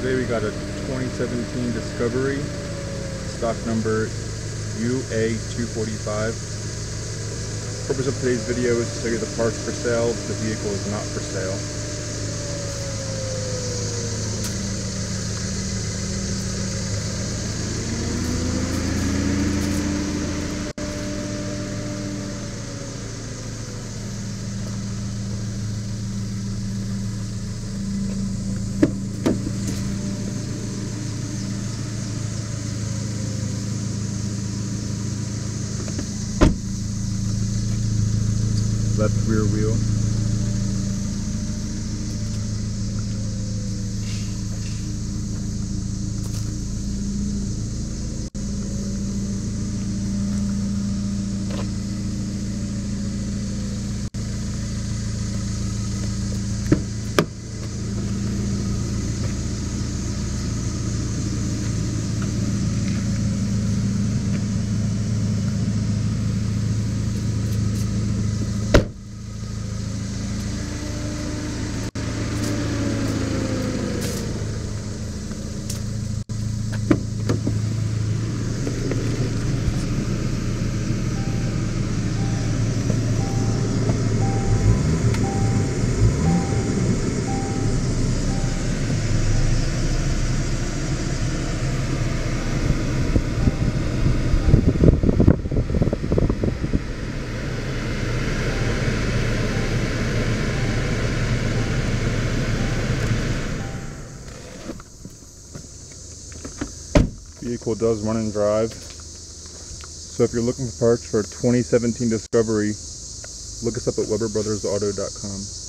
Today we got a 2017 Discovery, stock number UA245. Purpose of today's video is to show you the parts for sale. The vehicle is not for sale. Left rear wheel. Vehicle does run and drive. So if you're looking for parts for a 2017 Discovery, look us up at WeberBrothersAuto.com.